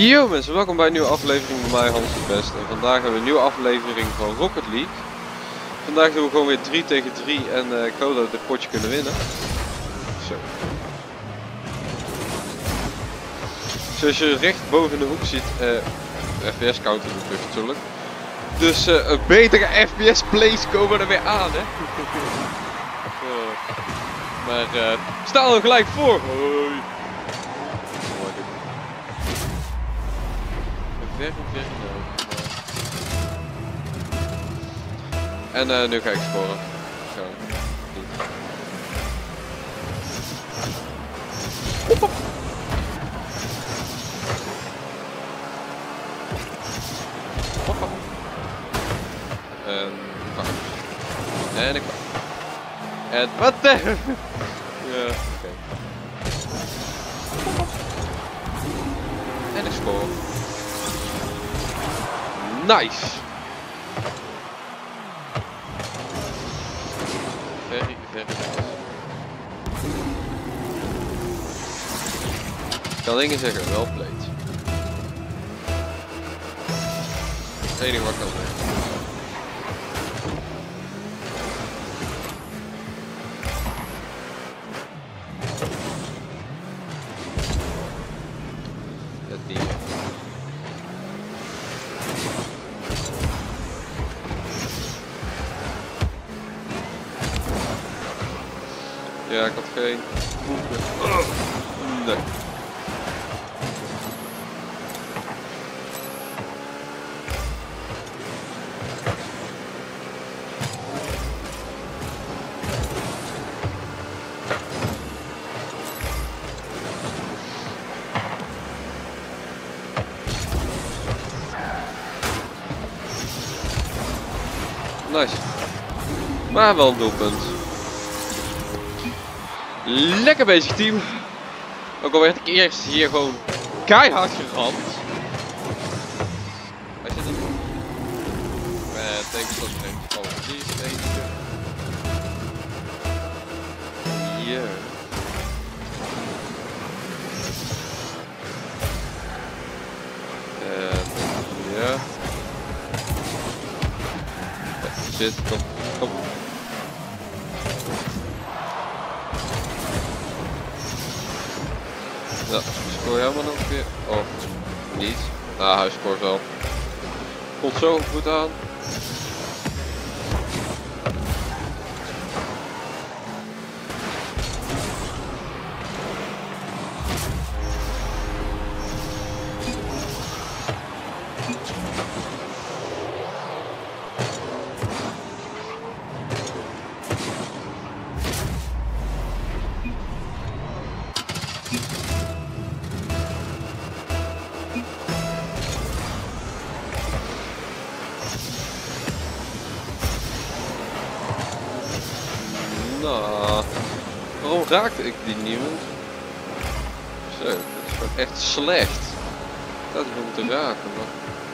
Yo mensen, welkom bij een nieuwe aflevering van mij, Hans de Best. En vandaag hebben we een nieuwe aflevering van Rocket League. Vandaag doen we gewoon weer 3 tegen 3 en ik hoop dat we dit potje kunnen winnen. Zo. Zoals je recht boven in de hoek ziet, FPS counter natuurlijk. Dus betere FPS plays komen er weer aan, hè. Maar we staan er gelijk voor. Hoi. Very low. En nu ga ik scoren. Zo. En pak. En ik pak. En wat de? Ja, oké. En ik score. Nice! Very nice. Ik kan dingen zeggen, wel played. Het enige wat ik kan zeggen. Het dier. Ja, ik had geen movement. Nee. Nice. Maar wel een doelpunt. Lekker bezig team. Ook al werd ik eerst hier gewoon keihard geramd. Hij zit er. Tegenstand neemt. Oh, die is het eentje. Hier. Ja. Zit, kom, kom. Ja, scoor jij maar nog weer. Oh, niet. Nou, hij scoort wel. Komt zo goed aan. Nou, waarom raakte ik die niemand? Zo, dat is gewoon echt slecht. Dat is om te raken, maar...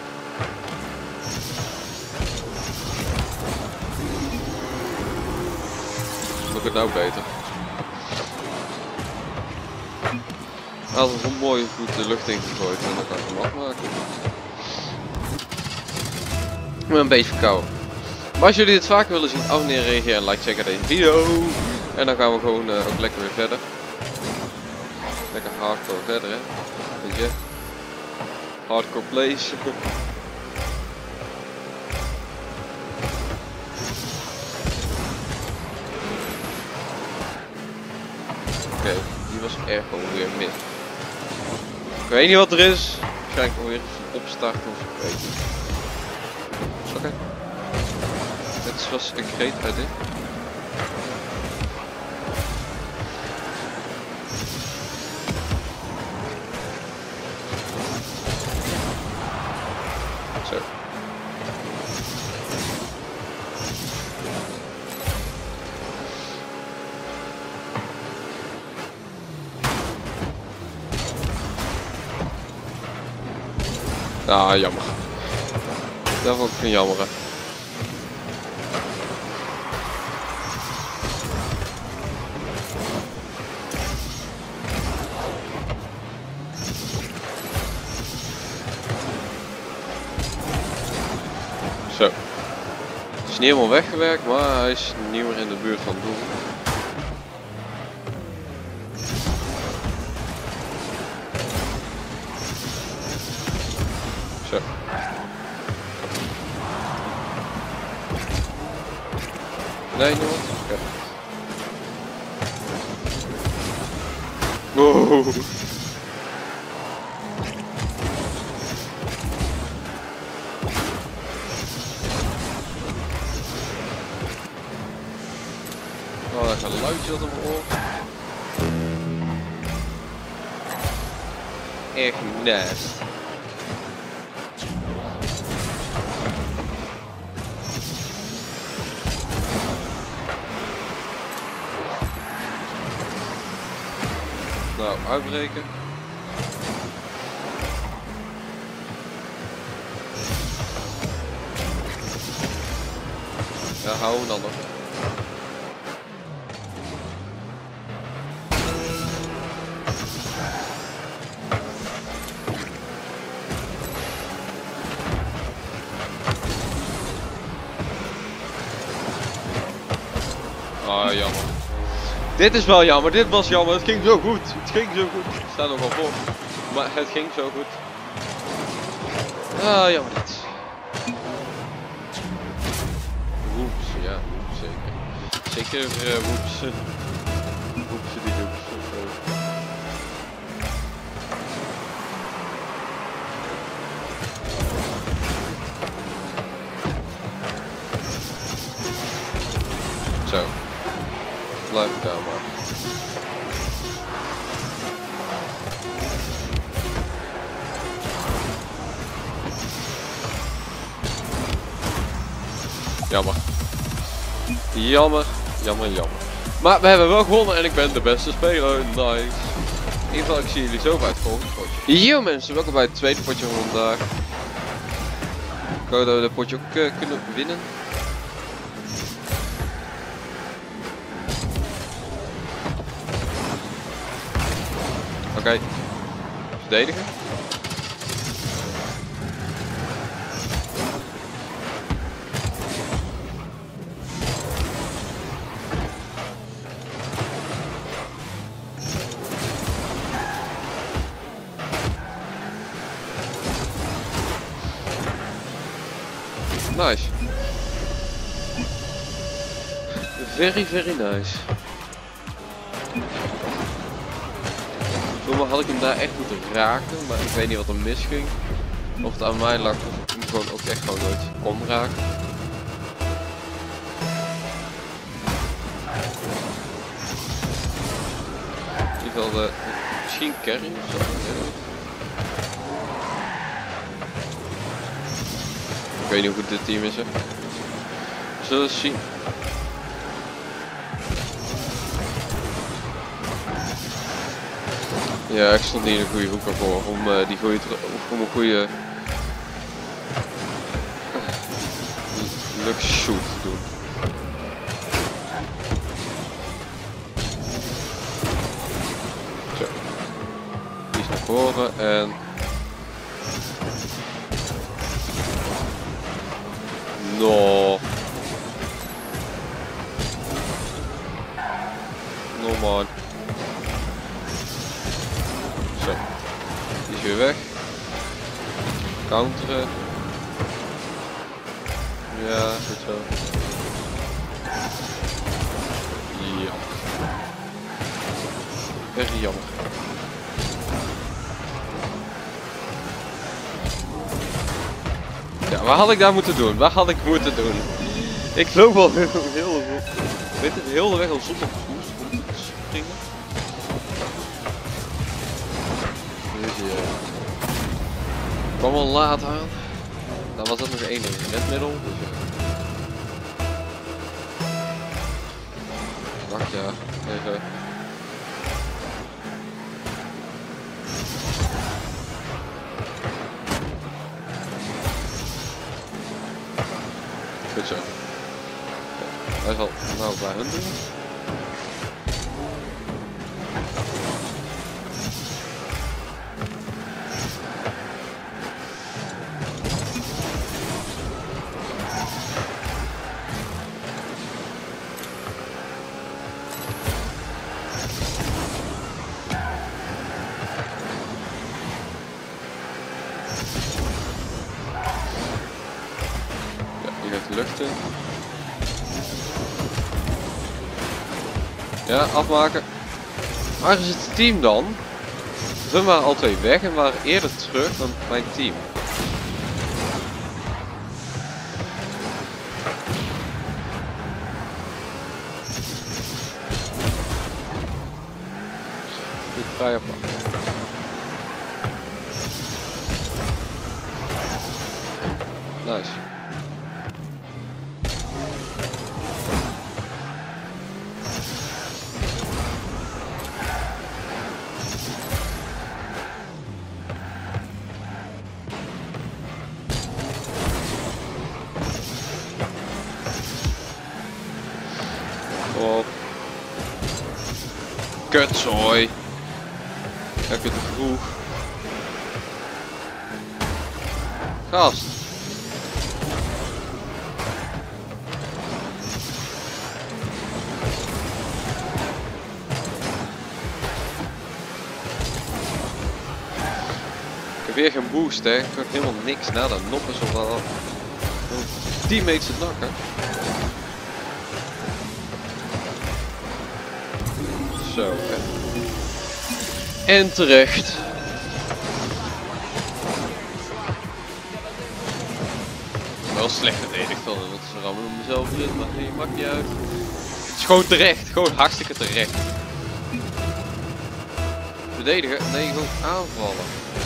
Doe ik het nou beter? Hij had hem mooi goed de lucht in gegooid en dan kan ik hem afmaken. Ik ben een beetje verkouden. Maar als jullie dit vaak willen zien, abonneer, reageer en like, checken deze video. En dan gaan we gewoon ook lekker weer verder. Lekker hardcore verder, hè. Weet je. Hardcore plays. Oké, die was echt alweer mis. Ik weet niet wat er is. Waarschijnlijk alweer opstarten of ik weet niet. Oké. Net zoals ik reed bij dit. Zo. Ah, jammer. Dat vond ik een jammer. is niet helemaal weggewerkt, maar hij is niet meer in de buurt van het doel. Zo. Nee, niemand? Oké. Wow. Oh, dat geluidje wat op mijn oor. Echt nest. Nou, uitbreken. Ja, hou een ander. Ah, jammer. Dit is wel jammer, dit was jammer, het ging zo goed. Het ging zo goed. Ik sta nog wel voor. Maar het ging zo goed. Ah, jammer dit. Woeps, ja, woeps, zeker. Zeker woeps. Woepsen die doeps. Zo. Blijf daar maar. Jammer. Jammer, jammer, jammer. Maar we hebben wel gewonnen en ik ben de beste speler. Nice. In ieder geval, ik zie jullie zo bij het volgende potje. Yo mensen, welkom bij het tweede potje van vandaag. Ik hoop dat we dit potje ook kunnen winnen. Oké. Verdedigen. Nice. Very, very nice. Toen had ik hem daar echt moeten raken, maar ik weet niet wat er misging. Of het aan mij lag of ik hem gewoon ook echt gewoon nooit kon raken. In ieder geval misschien carry of zo. Ik weet niet hoe goed dit team is. Hè. We zullen eens zien. Ja, ik stond niet in een goede hoek ervoor om die goede om een goede luck shoot te doen. Zo. Die is naar voren en no. No man. Zo. Die is weer weg. Counteren. Ja, goed zo. Jammer. Echt jammer. Ja, wat had ik daar moeten doen? Wat had ik moeten doen? Ik loop al heel de weg al zonder boost om te springen. Ik kwam al laat aan. Dan was dat nog één redmiddel. Dus wacht ja, even. Goed zo. Hij zal nou bij hun doen. wachten. Ja, afmaken. Waar is het team dan? Hun waren al twee weg en waren eerder terug dan mijn team. Dit vrij apart. Nice. Kom op. Kutzooi. Heb je te vroeg. Gast. Ik heb weer geen boost, hè. Ik kan helemaal niks na de noppers of al. Teammates het nakken. Zo, hè. En terecht. Wel slecht verdedigd dan, dat is rammen om mezelf in, maar nee, maakt niet uit. Het is gewoon terecht, gewoon hartstikke terecht. Verdedigen? Nee, gewoon aanvallen.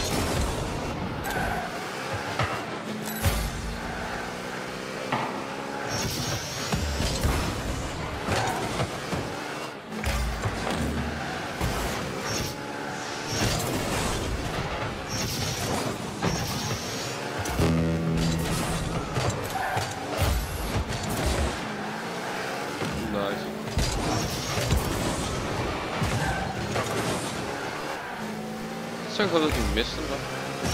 Zo gaat het niet missen dan.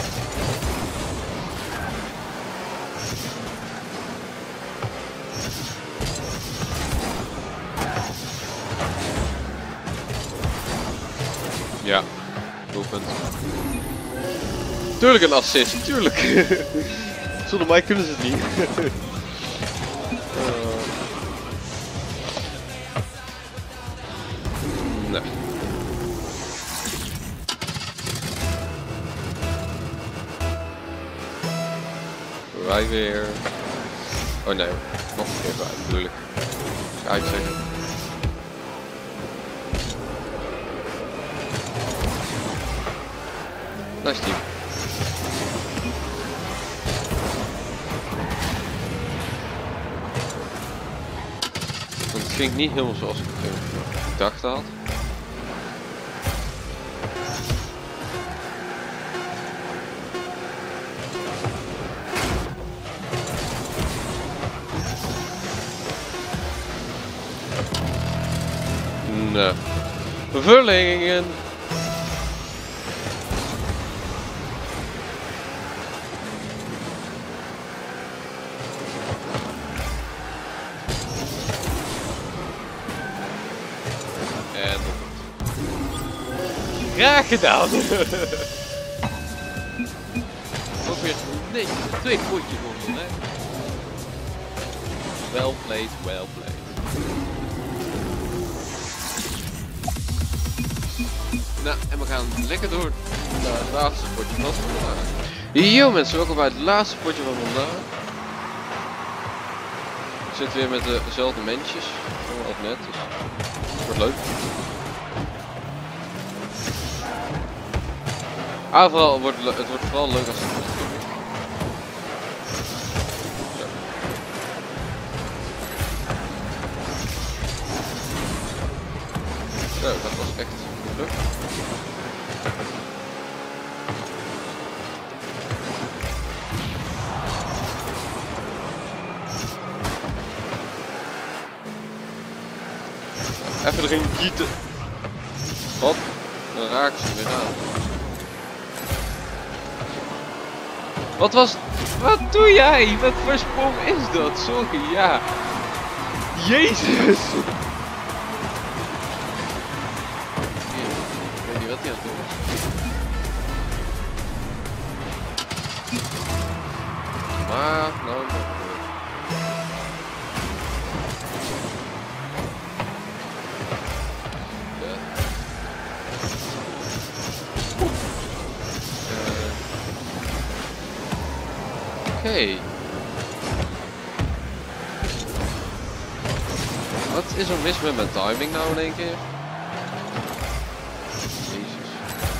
Ja, doelpunt. Tuurlijk een assist, tuurlijk. Zonder mij kunnen ze het niet. Nee. Wij weer. Oh nee, nog een keer uit, bedoel ik. Ga uitzeggen. Nice team. Want het ging niet helemaal zoals ik gedacht had. Nee. Vervullingen. En graag gedaan. Ook weer nee, 2 potjes gewonnen, hè. Well played, well played. Nou, en we gaan lekker door naar het laatste potje van vandaag. Yo mensen, welkom bij het laatste potje van vandaag. Ik zit weer met dezelfde mensjes, als net, dus het wordt leuk. Ah, vooral, het wordt vooral leuk als het wordt. Zo, dat was echt leuk. Even erin gieten. Wat? Dan raak ik ze weer aan. Wat doe jij? Wat voor sprong is dat? Sorry, ja. Jezus. Ik weet niet wat hij aan het doen is. Maar, nou. Oké. Wat is er mis met mijn timing nou in één keer? Jezus.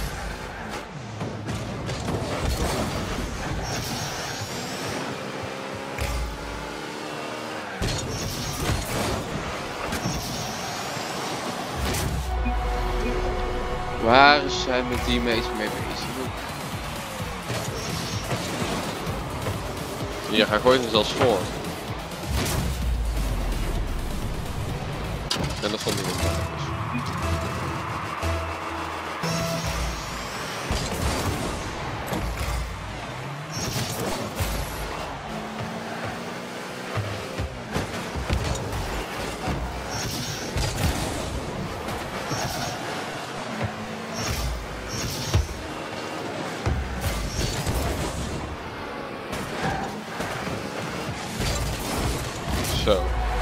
Waar zijn mijn teammates mee bezig? Hier, hij gooit hem zelfs voor. En dat vond ik niet. Zo.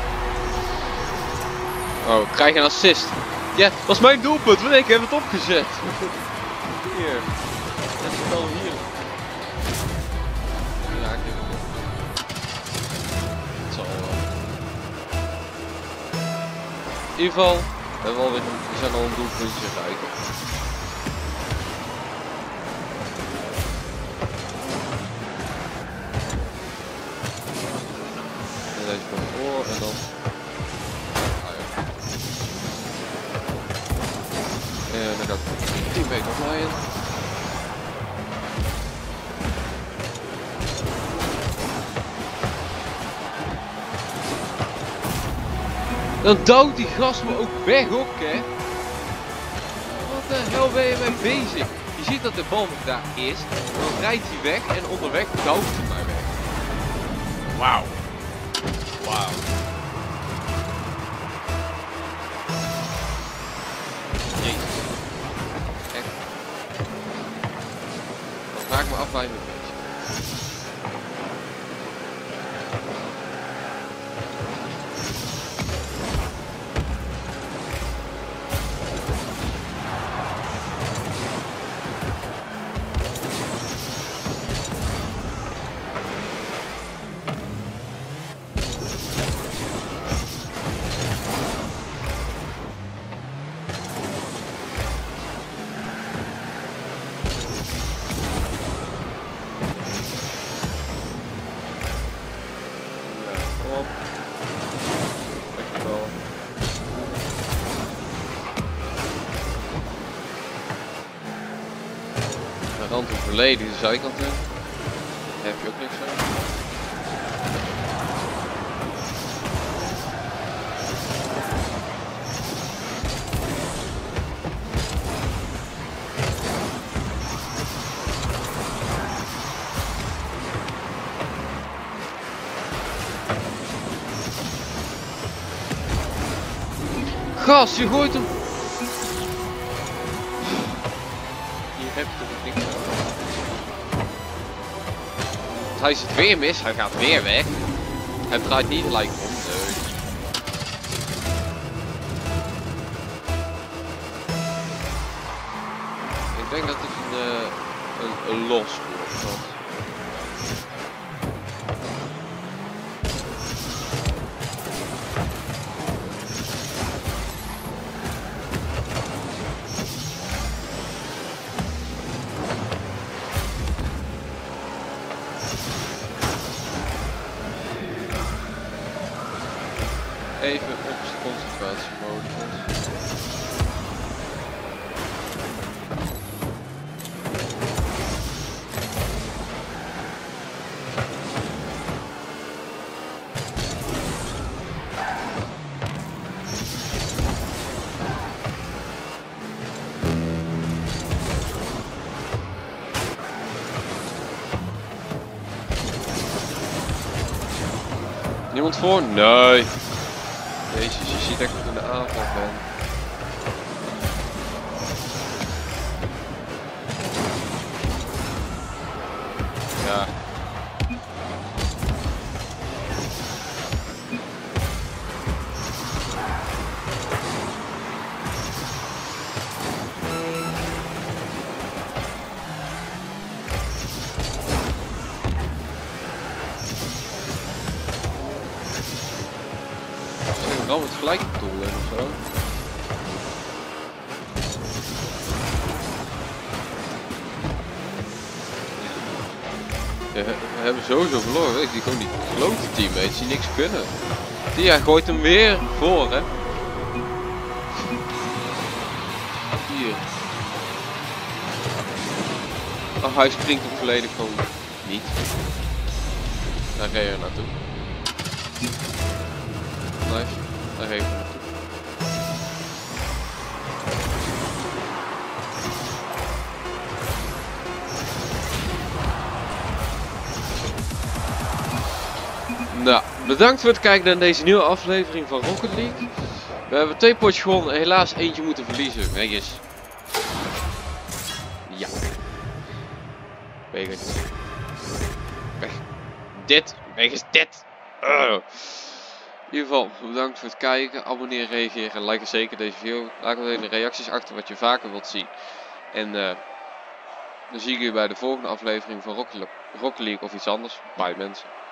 Oh, ik krijg een assist. Ja, dat was mijn doelpunt, want ik heb het opgezet. Hier. Dat is wel hier. Ja, ik heb het. Het zal wel. In ieder geval, we zijn al een doelpuntje rijk. En deze komt voor en dan... En dan gaat het teammate nog maar in. Dan duwt die gast me ook weg ook, hè. Wat de hel ben je mee bezig? Je ziet dat de bal daar is, dan rijdt hij weg en onderweg duwt hij mij weg. Wauw. Wauw. Jezus. Echt. Dan vraag ik me af waar je mee bezig bent. Rand hem volledig de zijkant in. Daar heb je ook niks aan. Gast, je gooit hem. Hier heb je toch niks aan. Hij is het weer mis, hij gaat weer weg. Hij draait niet gelijk om. Nee. Ik denk dat het een los wordt. Even op zijn concentratiemodus. Niemand voor? Nee. Jezus, je ziet dat ik in de aanval ben. Ja. ram het gelijk het doel in ofzo. Ja, we hebben sowieso verloren. Ik zie gewoon die klote teammates die niks kunnen. Die gooit hem weer voor, hè. Hier. Oh, hij springt hem volledig gewoon niet. Daar ga je naartoe. Nice. Daar ga je naartoe. Nou, bedankt voor het kijken naar deze nieuwe aflevering van Rocket League. We hebben 2 potjes gewonnen en helaas eentje moeten verliezen. Wegens. Ja. Wegens. Wegens dit. In ieder geval, bedankt voor het kijken. Abonneer, reageer en like zeker deze video. Laat ook in de reacties achter wat je vaker wilt zien. En dan zie ik je bij de volgende aflevering van Rocket League of iets anders. Bye mensen.